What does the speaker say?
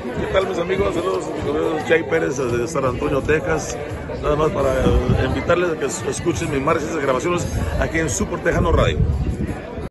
¿Qué tal, mis amigos? Saludos, soy Chay Pérez de San Antonio, Texas. Nada más para invitarles a que escuchen mis marchas de grabaciones aquí en Super Tejano Radio.